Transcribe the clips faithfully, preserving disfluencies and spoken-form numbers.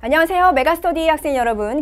안녕하세요. 메가스터디 학생 여러분,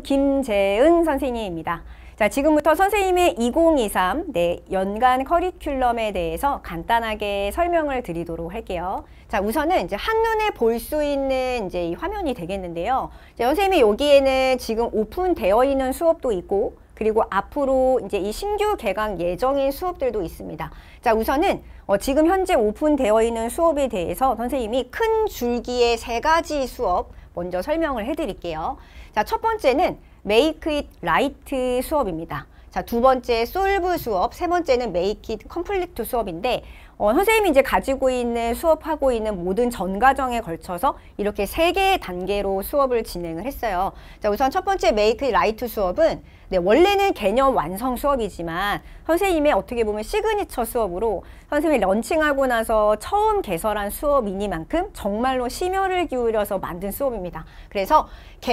김재은 선생님입니다. 자, 지금부터 선생님의 이천이십삼 네, 연간 커리큘럼에 대해서 간단하게 설명을 드리도록 할게요. 자, 우선은 이제 한눈에 볼 수 있는 이제 이 화면이 되겠는데요. 자, 선생님이 여기에는 지금 오픈되어 있는 수업도 있고, 그리고 앞으로 이제 이 신규 개강 예정인 수업들도 있습니다. 자, 우선은 어, 지금 현재 오픈되어 있는 수업에 대해서 선생님이 큰 줄기의 세 가지 수업 먼저 설명을 해드릴게요. 자, 첫 번째는 Make It Right 수업입니다. 자, 두 번째 솔브 수업, 세 번째는 Make It Complete 수업인데 어, 선생님이 이제 가지고 있는 수업하고 있는 모든 전 과정에 걸쳐서 이렇게 세 개의 단계로 수업을 진행을 했어요. 자, 우선 첫 번째 Make It Right 수업은 네, 원래는 개념 완성 수업이지만 선생님의 어떻게 보면 시그니처 수업으로 선생님이 런칭하고 나서 처음 개설한 수업이니만큼 정말로 심혈을 기울여서 만든 수업입니다. 그래서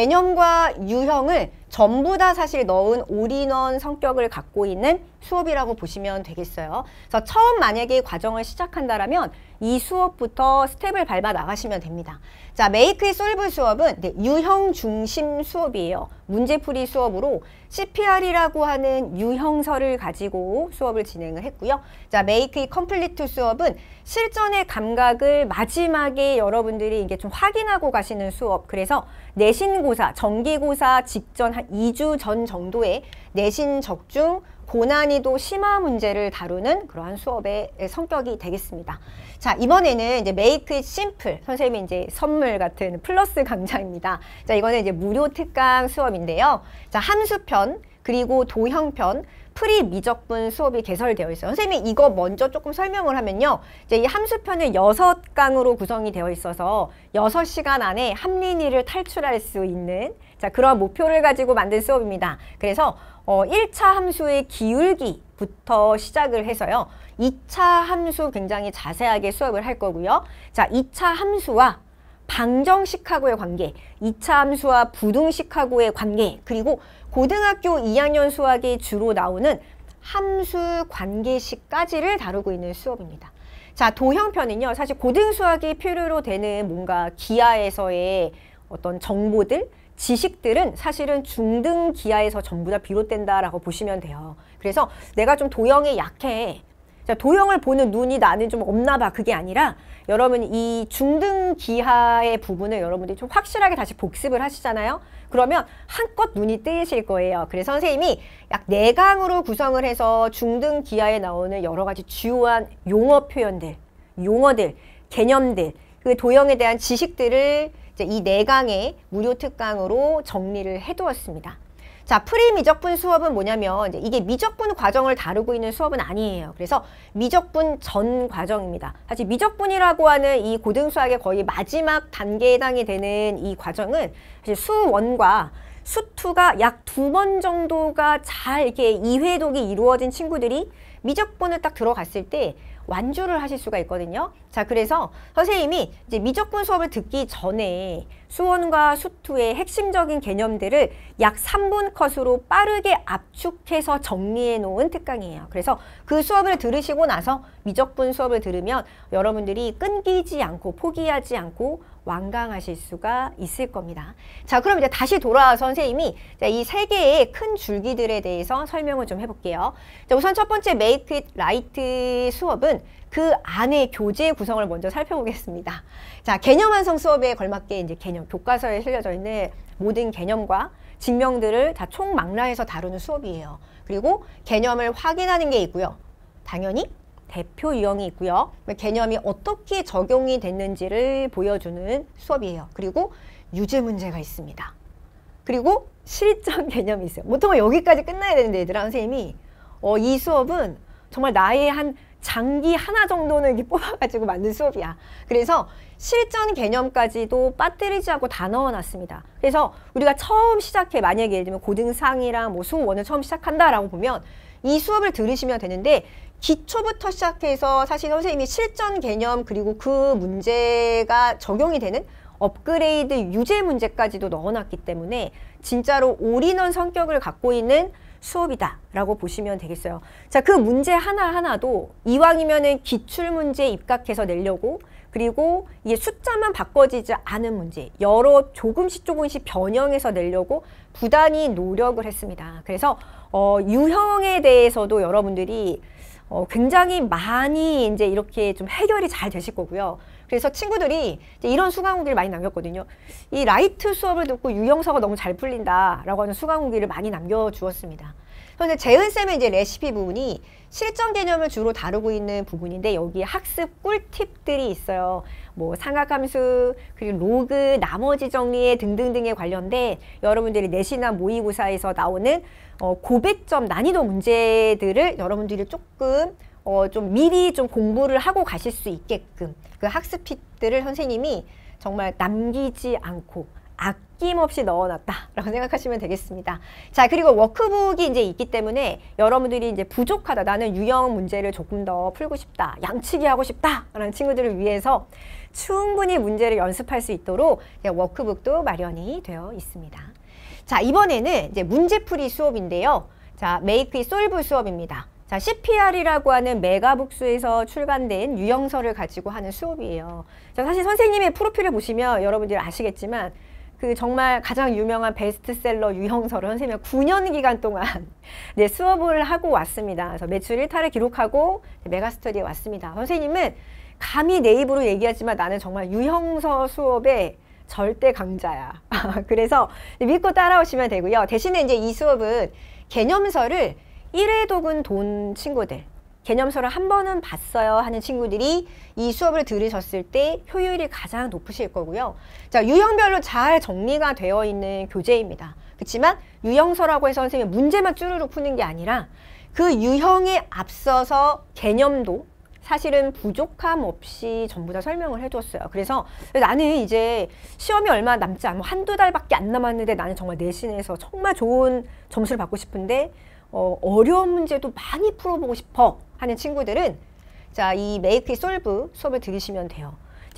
개념과 유형을 전부 다 사실 넣은 올인원 성격을 갖고 있는 수업이라고 보시면 되겠어요. 그래서 처음 만약에 과정을 시작한다라면 이 수업부터 스텝을 밟아 나가시면 됩니다. 자, Make It Solve 수업은 네, 유형 중심 수업이에요. 문제풀이 수업으로 씨피알이라고 하는 유형서를 가지고 수업을 진행을 했고요. 자, Make It Complete 수업은 실전의 감각을 마지막에 여러분들이 이게 좀 확인하고 가시는 수업. 그래서 내신고사, 정기고사 직전 한 이 주 전 정도에 내신 적중 고난이도 심화 문제를 다루는 그러한 수업의 성격이 되겠습니다. 자, 이번에는 이제 Make It Simple, 선생님이 이제 선물 같은 플러스 강좌입니다. 자, 이거는 이제 무료 특강 수업인데요. 자, 함수편, 그리고 도형편, 프리 미적분 수업이 개설되어 있어요. 선생님이 이거 먼저 조금 설명을 하면요. 이제 이 함수편은 여섯 강으로 구성이 되어 있어서 여섯 시간 안에 함린이를 탈출할 수 있는 자, 그런 목표를 가지고 만든 수업입니다. 그래서 어, 일 차 함수의 기울기부터 시작을 해서요. 이 차 함수 굉장히 자세하게 수업을 할 거고요. 자, 이 차 함수와 방정식하고의 관계, 이 차 함수와 부등식하고의 관계, 그리고 고등학교 이 학년 수학에 주로 나오는 함수 관계식까지를 다루고 있는 수업입니다. 자, 도형편은요. 사실 고등수학이 필요로 되는 뭔가 기하에서의 어떤 정보들, 지식들은 사실은 중등 기하에서 전부 다 비롯된다라고 보시면 돼요. 그래서 내가 좀 도형에 약해. 자, 도형을 보는 눈이 나는 좀 없나 봐. 그게 아니라 여러분 이 중등 기하의 부분을 여러분들이 좀 확실하게 다시 복습을 하시잖아요. 그러면 한껏 눈이 뜨이실 거예요. 그래서 선생님이 약 네 강으로 구성을 해서 중등 기하에 나오는 여러 가지 주요한 용어 표현들, 용어들, 개념들, 그 도형에 대한 지식들을 이 네 강의 무료 특강으로 정리를 해두었습니다. 자, 프리 미적분 수업은 뭐냐면 이제 이게 미적분 과정을 다루고 있는 수업은 아니에요. 그래서 미적분 전 과정입니다. 사실 미적분이라고 하는 이 고등수학의 거의 마지막 단계에 해당이 되는 이 과정은 사실 수원과 수투가 약 두 번 정도가 잘 이렇게 이회독이 이루어진 친구들이 미적분을 딱 들어갔을 때 완주를 하실 수가 있거든요. 자, 그래서 선생님이 이제 미적분 수업을 듣기 전에 수원과 수투의 핵심적인 개념들을 약 삼 분 컷으로 빠르게 압축해서 정리해 놓은 특강이에요. 그래서 그 수업을 들으시고 나서 미적분 수업을 들으면 여러분들이 끊기지 않고 포기하지 않고 완강하실 수가 있을 겁니다. 자, 그럼 이제 다시 돌아와서 선생님이 이 세 개의 큰 줄기들에 대해서 설명을 좀 해볼게요. 자, 우선 첫 번째 Make It Right 수업은 그 안에 교재 구성을 먼저 살펴보겠습니다. 자, 개념 완성 수업에 걸맞게 이제 개념, 교과서에 실려져 있는 모든 개념과 직명들을 다 총망라해서 다루는 수업이에요. 그리고 개념을 확인하는 게 있고요. 당연히 대표 유형이 있고요. 개념이 어떻게 적용이 됐는지를 보여주는 수업이에요. 그리고 유제 문제가 있습니다. 그리고 실전 개념이 있어요. 보통은 여기까지 끝나야 되는데 얘들아, 선생님이 어, 이 수업은 정말 나의 한 장기 하나 정도는 이렇게 뽑아가지고 만든 수업이야. 그래서 실전 개념까지도 빠뜨리지 않고 다 넣어놨습니다. 그래서 우리가 처음 시작해, 만약에 예를 들면 고등상이랑 뭐 수원을 처음 시작한다라고 보면 이 수업을 들으시면 되는데 기초부터 시작해서 사실 선생님이 실전 개념 그리고 그 문제가 적용이 되는 업그레이드 유제 문제까지도 넣어놨기 때문에 진짜로 올인원 성격을 갖고 있는 수업이다 라고 보시면 되겠어요. 자, 그 문제 하나하나도 이왕이면은 기출문제 입각해서 내려고 그리고 이게 숫자만 바꿔지지 않은 문제, 여러 조금씩 조금씩 변형해서 내려고 부단히 노력을 했습니다. 그래서 어, 유형에 대해서도 여러분들이 어, 굉장히 많이 이제 이렇게 좀 해결이 잘 되실 거고요. 그래서 친구들이 이제 이런 수강후기를 많이 남겼거든요. 이 라이트 수업을 듣고 유형서가 너무 잘 풀린다라고 하는 수강후기를 많이 남겨주었습니다. 그런데 재은쌤의 이제 레시피 부분이 실전 개념을 주로 다루고 있는 부분인데 여기에 학습 꿀팁들이 있어요. 뭐 상학함수, 그리고 로그, 나머지 정리에 등등등에 관련된 여러분들이 내신이나 모의고사에서 나오는 어, 고백점 난이도 문제들을 여러분들이 조금 어, 좀 미리 좀 공부를 하고 가실 수 있게끔 그 학습 팁들을 선생님이 정말 남기지 않고 아낌없이 넣어놨다라고 생각하시면 되겠습니다. 자, 그리고 워크북이 이제 있기 때문에 여러분들이 이제 부족하다, 나는 유형 문제를 조금 더 풀고 싶다, 양치기 하고 싶다라는 친구들을 위해서 충분히 문제를 연습할 수 있도록 워크북도 마련이 되어 있습니다. 자, 이번에는 이제 문제풀이 수업인데요. 자, Make it Solve 수업입니다. 자, 씨피알이라고 하는 메가북스에서 출간된 유형서를 가지고 하는 수업이에요. 자, 사실 선생님의 프로필을 보시면 여러분들이 아시겠지만 그 정말 가장 유명한 베스트셀러 유형서를 선생님이 구 년 기간 동안 네, 수업을 하고 왔습니다. 그래서 매출 일 타를 기록하고 메가스터디에 왔습니다. 선생님은 감히 내 입으로 얘기하지만 나는 정말 유형서 수업의 절대 강자야. 그래서 믿고 따라오시면 되고요. 대신에 이제 이 수업은 개념서를 일 회 독은 돈 친구들, 개념서를 한 번은 봤어요 하는 친구들이 이 수업을 들으셨을 때 효율이 가장 높으실 거고요. 자, 유형별로 잘 정리가 되어 있는 교재입니다. 그렇지만 유형서라고 해서 선생님이 문제만 쭈루룩 푸는 게 아니라 그 유형에 앞서서 개념도 사실은 부족함 없이 전부 다 설명을 해줬어요. 그래서 나는 이제 시험이 얼마 남지 않고 한두 달밖에 안 남았는데 나는 정말 내신에서 정말 좋은 점수를 받고 싶은데 어, 어려운 문제도 많이 풀어보고 싶어 하는 친구들은 자, 이 Make it Solve 수업을 들으시면 돼요.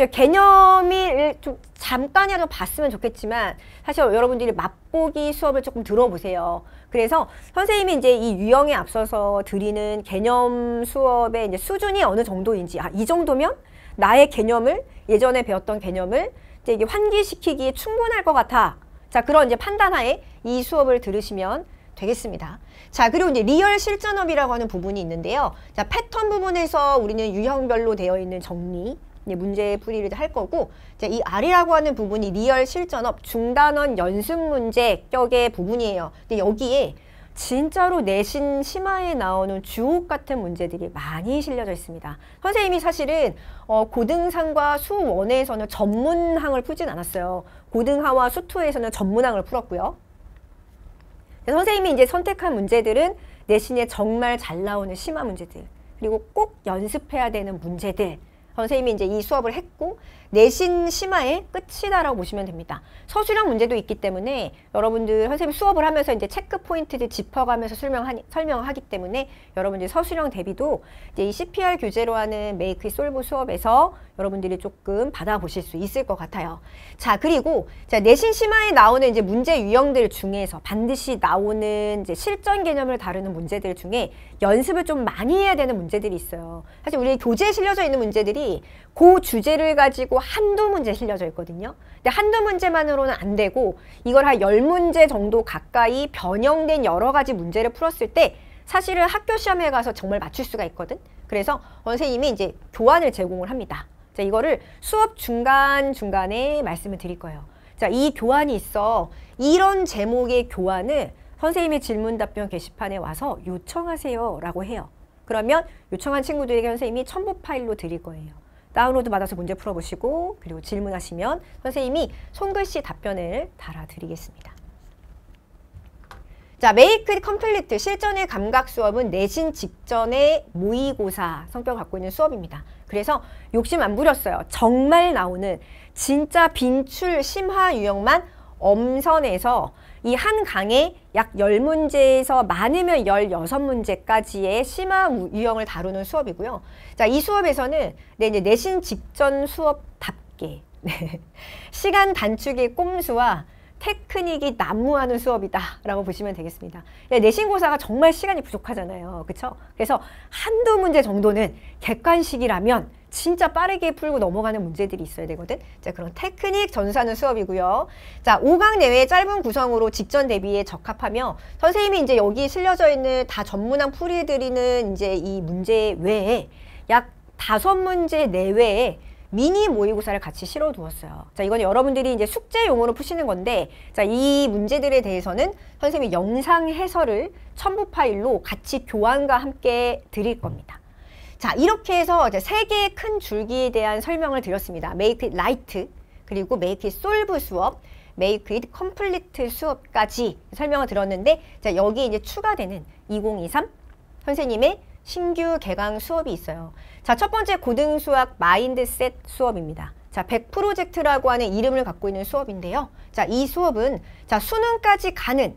개념이 좀 잠깐이라도 봤으면 좋겠지만 사실 여러분들이 맛보기 수업을 조금 들어보세요. 그래서 선생님이 이제 이 유형에 앞서서 드리는 개념 수업의 이제 수준이 어느 정도인지, 아, 이 정도면 나의 개념을, 예전에 배웠던 개념을 이제 이게 환기시키기에 충분할 것 같아. 자, 그런 이제 판단하에 이 수업을 들으시면 되겠습니다. 자, 그리고 이제 리얼 실전업이라고 하는 부분이 있는데요. 자, 패턴 부분에서 우리는 유형별로 되어 있는 정리, 문제 풀이를 할 거고, 자, 이 R이라고 하는 부분이 리얼 실전업 중단원 연습 문제 격의 부분이에요. 근데 여기에 진짜로 내신 심화에 나오는 주옥 같은 문제들이 많이 실려져 있습니다. 선생님이 사실은 어, 고등상과 수원에서는 전문항을 풀진 않았어요. 고등하와 수투에서는 전문항을 풀었고요. 선생님이 이제 선택한 문제들은 내신에 정말 잘 나오는 심화 문제들, 그리고 꼭 연습해야 되는 문제들, 선생님이 이제 이 수업을 했고 내신 심화의 끝이다라고 보시면 됩니다. 서술형 문제도 있기 때문에 여러분들 선생님이 수업을 하면서 이제 체크 포인트를 짚어가면서 설명하니, 설명을 하기 때문에 여러분들 서술형 대비도 이제 이 씨피알 교재로 하는 Make it Solve 수업에서 여러분들이 조금 받아보실 수 있을 것 같아요. 자, 그리고 자, 내신 심화에 나오는 이제 문제 유형들 중에서 반드시 나오는 이제 실전 개념을 다루는 문제들 중에 연습을 좀 많이 해야 되는 문제들이 있어요. 사실 우리 교재에 실려져 있는 문제들이 그 주제를 가지고 한두 문제 실려져 있거든요. 근데 한두 문제만으로는 안 되고 이걸 한 열 문제 정도 가까이 변형된 여러 가지 문제를 풀었을 때 사실은 학교 시험에 가서 정말 맞출 수가 있거든. 그래서 선생님이 이제 교환을 제공을 합니다. 자, 이거를 수업 중간중간에 말씀을 드릴 거예요. 자, 이 교환이 있어. 이런 제목의 교환을 선생님이 질문 답변 게시판에 와서 요청하세요 라고 해요. 그러면 요청한 친구들에게 선생님이 첨부 파일로 드릴 거예요. 다운로드 받아서 문제 풀어보시고 그리고 질문하시면 선생님이 손글씨 답변을 달아드리겠습니다. 자, Make it Complete 실전의 감각 수업은 내신 직전의 모의고사 성격을 갖고 있는 수업입니다. 그래서 욕심 안 부렸어요. 정말 나오는 진짜 빈출 심화 유형만 엄선해서 이 한 강에 약 열 문제에서 많으면 열여섯 문제까지의 심화 유형을 다루는 수업이고요. 자, 이 수업에서는 네, 이제 내신 직전 수업답게 네, 시간 단축의 꼼수와 테크닉이 난무하는 수업이다 라고 보시면 되겠습니다. 내신고사가 정말 시간이 부족하잖아요. 그렇죠? 그래서 한두 문제 정도는 객관식이라면 진짜 빠르게 풀고 넘어가는 문제들이 있어야 되거든. 자, 그런 테크닉 전수하는 수업이고요. 자, 오 강 내외 짧은 구성으로 직전 대비에 적합하며 선생님이 이제 여기 실려져 있는 다 전문항 풀이해드리는 이제 이 문제 외에 약 다섯 문제 내외에 미니 모의고사를 같이 실어 두었어요. 자, 이건 여러분들이 이제 숙제 용어로 푸시는 건데, 자, 이 문제들에 대해서는 선생님이 영상 해설을 첨부 파일로 같이 교환과 함께 드릴 겁니다. 자, 이렇게 해서 이제 세 개의 큰 줄기에 대한 설명을 드렸습니다. Make it light, 그리고 Make it solve 수업, Make it complete 수업까지 설명을 드렸는데, 자, 여기 이제 추가되는 이공이삼 선생님의 신규 개강 수업이 있어요. 자, 첫 번째 고등수학 마인드셋 수업입니다. 자, 백 프로젝트라고 하는 이름을 갖고 있는 수업인데요. 자, 이 수업은 자, 수능까지 가는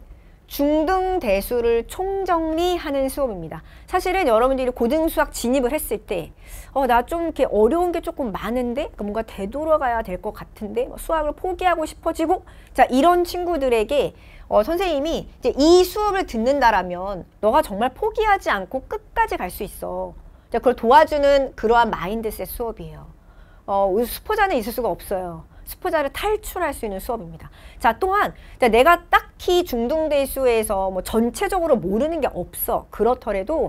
중등 대수를 총정리하는 수업입니다. 사실은 여러분들이 고등수학 진입을 했을 때 어, 나 좀 이렇게 어려운 게 조금 많은데 뭔가 되돌아가야 될 것 같은데 수학을 포기하고 싶어지고, 자, 이런 친구들에게 어, 선생님이 이제 이 수업을 듣는다라면 너가 정말 포기하지 않고 끝까지 갈 수 있어. 자, 그걸 도와주는 그러한 마인드셋 수업이에요. 어, 수포자는 있을 수가 없어요. 수포자를 탈출할 수 있는 수업입니다. 자, 또한 내가 딱히 중등대수에서 뭐 전체적으로 모르는 게 없어. 그렇더라도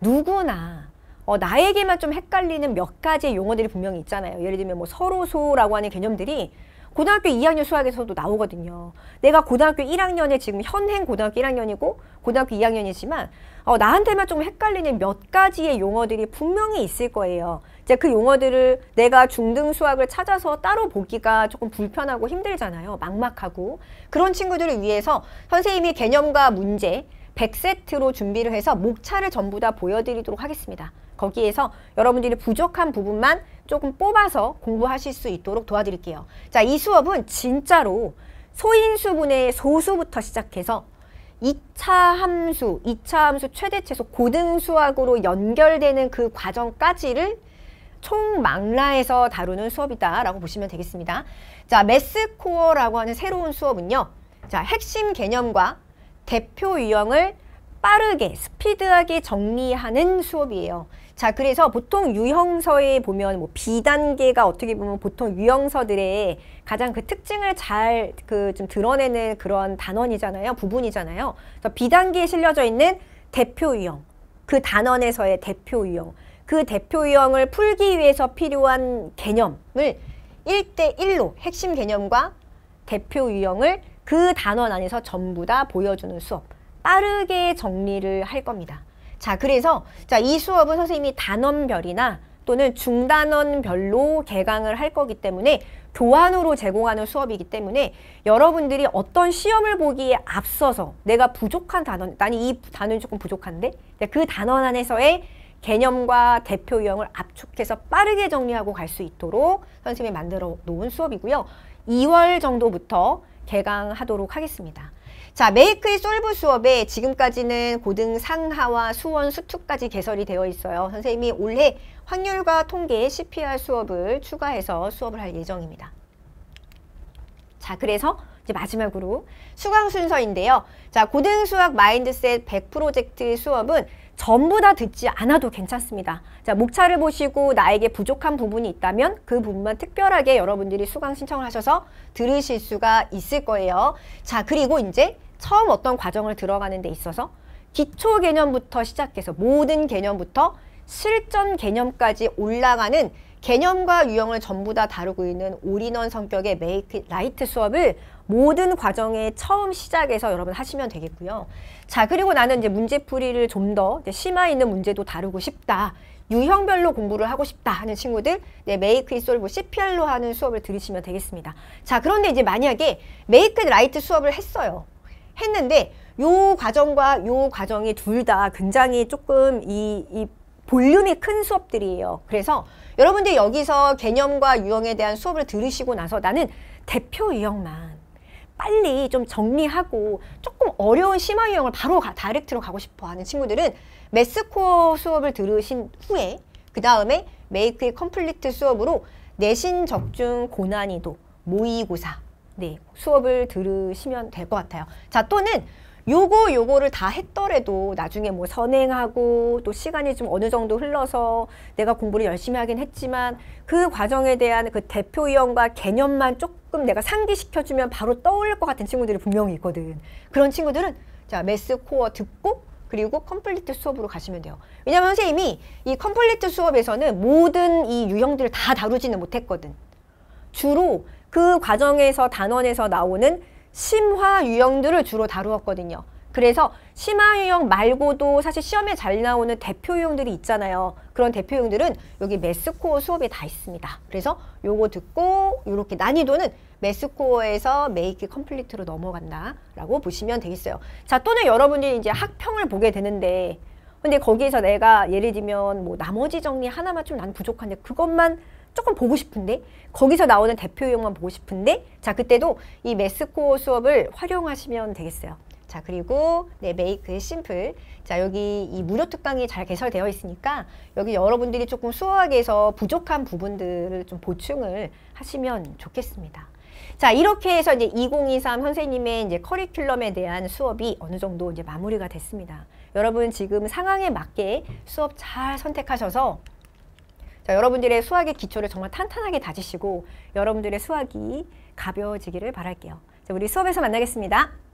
누구나 어, 나에게만 좀 헷갈리는 몇 가지의 용어들이 분명히 있잖아요. 예를 들면 뭐 서로소라고 하는 개념들이 고등학교 이 학년 수학에서도 나오거든요. 내가 고등학교 일 학년에 지금 현행 고등학교 일 학년이고 고등학교 이 학년이지만 어, 나한테만 좀 헷갈리는 몇 가지의 용어들이 분명히 있을 거예요. 이제 그 용어들을 내가 중등 수학을 찾아서 따로 보기가 조금 불편하고 힘들잖아요. 막막하고. 그런 친구들을 위해서 선생님이 개념과 문제 백 세트로 준비를 해서 목차를 전부 다 보여드리도록 하겠습니다. 거기에서 여러분들이 부족한 부분만 조금 뽑아서 공부하실 수 있도록 도와드릴게요. 자, 이 수업은 진짜로 소인수분의 소수부터 시작해서 이 차 함수, 이 차 함수 최대치에서 고등수학으로 연결되는 그 과정까지를 총망라해서 다루는 수업이다라고 보시면 되겠습니다. 자, 매스코어라고 하는 새로운 수업은요. 자, 핵심 개념과 대표 유형을 빠르게, 스피드하게 정리하는 수업이에요. 자, 그래서 보통 유형서에 보면 뭐 비단계가 어떻게 보면 보통 유형서들의 가장 그 특징을 잘 그 좀 드러내는 그런 단원이잖아요. 부분이잖아요. 그래서 비단계에 실려져 있는 대표 유형, 그 단원에서의 대표 유형, 그 대표 유형을 풀기 위해서 필요한 개념을 일 대 일로 핵심 개념과 대표 유형을 그 단원 안에서 전부 다 보여주는 수업. 빠르게 정리를 할 겁니다. 자, 그래서 자, 이 수업은 선생님이 단원별이나 또는 중단원별로 개강을 할 거기 때문에 교환으로 제공하는 수업이기 때문에 여러분들이 어떤 시험을 보기에 앞서서 내가 부족한 단원, 나는 이 단원이 조금 부족한데 그 단원 안에서의 개념과 대표 유형을 압축해서 빠르게 정리하고 갈 수 있도록 선생님이 만들어 놓은 수업이고요. 이월 정도부터 개강하도록 하겠습니다. 자, 메이크 잇 솔브 수업에 지금까지는 고등 상하와 수원 수투까지 개설이 되어 있어요. 선생님이 올해 확률과 통계 씨피알 수업을 추가해서 수업을 할 예정입니다. 자, 그래서 이제 마지막으로 수강 순서인데요. 자, 고등수학 마인드셋 백 프로젝트 수업은 전부 다 듣지 않아도 괜찮습니다. 자, 목차를 보시고 나에게 부족한 부분이 있다면 그 부분만 특별하게 여러분들이 수강 신청을 하셔서 들으실 수가 있을 거예요. 자, 그리고 이제 처음 어떤 과정을 들어가는 데 있어서 기초 개념부터 시작해서 모든 개념부터 실전 개념까지 올라가는 개념과 유형을 전부 다 다루고 있는 올인원 성격의 메이크 잇 라이트 수업을 모든 과정의 처음 시작에서 여러분 하시면 되겠고요. 자, 그리고 나는 이제 문제풀이를 좀 더 심화 있는 문제도 다루고 싶다. 유형별로 공부를 하고 싶다 하는 친구들, 네, 메이크 잇 솔브 씨피알로 하는 수업을 들으시면 되겠습니다. 자, 그런데 이제 만약에 메이크 잇 라이트 수업을 했어요. 했는데 요 과정과 요 과정이 둘 다 굉장히 조금 이, 이 볼륨이 큰 수업들이에요. 그래서 여러분들 여기서 개념과 유형에 대한 수업을 들으시고 나서 나는 대표 유형만 빨리 좀 정리하고 조금 어려운 심화 유형을 바로 가, 다이렉트로 가고 싶어 하는 친구들은 매스코어 수업을 들으신 후에 그 다음에 메이크 잇 컴플리트 수업으로 내신 적중 고난이도 모의고사 네, 수업을 들으시면 될 것 같아요. 자, 또는 요거 요거를 다 했더라도 나중에 뭐 선행하고 또 시간이 좀 어느 정도 흘러서 내가 공부를 열심히 하긴 했지만 그 과정에 대한 그 대표 이론과 개념만 조금 내가 상기시켜주면 바로 떠올릴 것 같은 친구들이 분명히 있거든. 그런 친구들은 자, 매스 코어 듣고 그리고 컴플리트 수업으로 가시면 돼요. 왜냐면 선생님이 이 컴플리트 수업에서는 모든 이 유형들을 다 다루지는 못했거든. 주로 그 과정에서 단원에서 나오는 심화 유형들을 주로 다루었거든요. 그래서 심화 유형 말고도 사실 시험에 잘 나오는 대표 유형들이 있잖아요. 그런 대표 유형들은 여기 매스코어 수업에 다 있습니다. 그래서 요거 듣고 이렇게 난이도는 매스코어에서 메이크 컴플리트로 넘어간다 라고 보시면 되겠어요. 자, 또는 여러분들이 이제 학평을 보게 되는데 근데 거기에서 내가 예를 들면 뭐 나머지 정리 하나만 좀 난 부족한데 그것만 조금 보고 싶은데 거기서 나오는 대표 유형만 보고 싶은데 자, 그때도 이 매스코어 수업을 활용하시면 되겠어요. 자, 그리고 네, 메이크 심플. 자, 여기 이 무료 특강이 잘 개설되어 있으니까 여기 여러분들이 조금 수학에서 부족한 부분들을 좀 보충을 하시면 좋겠습니다. 자, 이렇게 해서 이제 이공이삼 선생님의 이제 커리큘럼에 대한 수업이 어느 정도 이제 마무리가 됐습니다. 여러분 지금 상황에 맞게 수업 잘 선택하셔서 자, 여러분들의 수학의 기초를 정말 탄탄하게 다지시고 여러분들의 수학이 가벼워지기를 바랄게요. 자, 우리 수업에서 만나겠습니다.